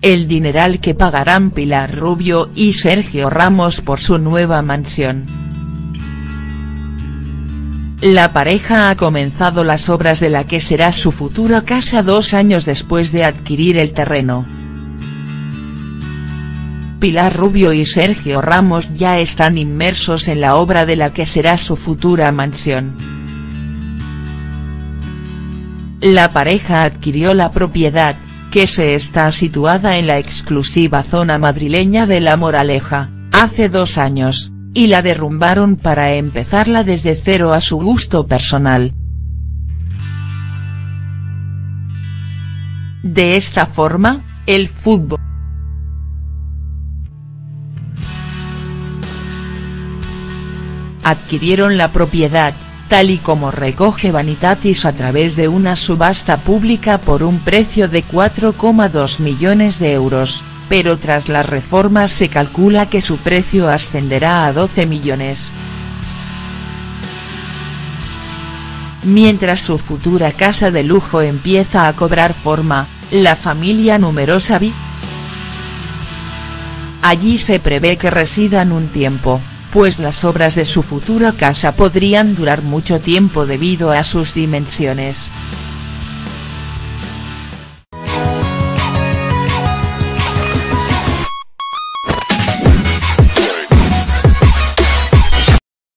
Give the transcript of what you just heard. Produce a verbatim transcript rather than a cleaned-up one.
el dineral que pagarán Pilar Rubio y Sergio Ramos por su nueva mansión. La pareja ha comenzado las obras de la que será su futura casa dos años después de adquirir el terreno. Pilar Rubio y Sergio Ramos ya están inmersos en la obra de la que será su futura mansión. La pareja adquirió la propiedad, que se está situada en la exclusiva zona madrileña de La Moraleja, hace dos años, y la derrumbaron para empezarla desde cero a su gusto personal. De esta forma, el fútbol adquirieron la propiedad, tal y como recoge Vanitatis a través de una subasta pública por un precio de cuatro coma dos millones de euros, pero tras las reformas se calcula que su precio ascenderá a doce millones. Mientras su futura casa de lujo empieza a cobrar forma, la familia numerosa vive allí se prevé que residan un tiempo, pues las obras de su futura casa podrían durar mucho tiempo debido a sus dimensiones.